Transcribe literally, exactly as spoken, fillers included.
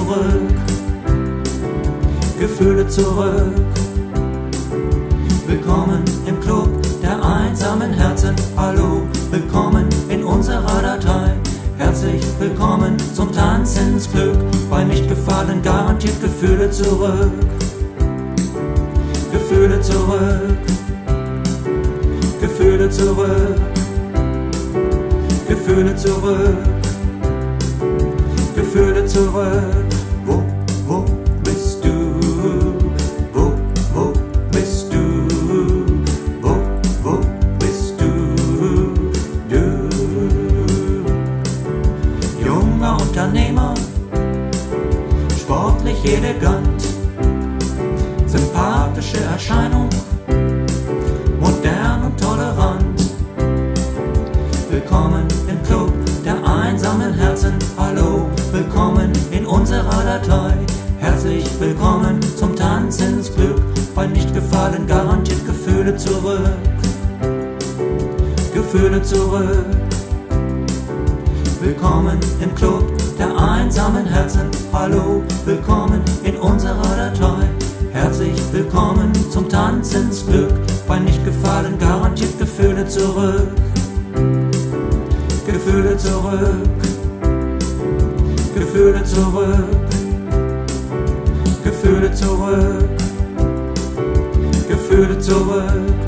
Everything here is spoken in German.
zurück, Gefühle zurück. Willkommen im Club der einsamen Herzen, hallo, willkommen in unserer Datei. Herzlich willkommen zum Tanz ins Glück, bei nicht gefallen garantiert Gefühle zurück, Gefühle zurück, Gefühle zurück, Gefühle zurück, Gefühle zurück. Wo, wo bist du? Wo, wo bist du? Wo, wo bist du? Du, junger Unternehmer, sportlich elegant, sympathische Erscheinung, modern und tolerant. Willkommen im Club der einsamen Herzen, hallo, willkommen in unserer Datei. Herzlich willkommen zum Tanz ins Glück, bei nicht gefallen garantiert Gefühle zurück, Gefühle zurück. Willkommen im Club der einsamen Herzen, hallo, willkommen in unserer Datei. Herzlich willkommen zum Tanz ins Glück, bei nicht gefallen garantiert Gefühle zurück, Gefühle zurück, Gefühle zurück, Gefühle zurück, Gefühle zurück.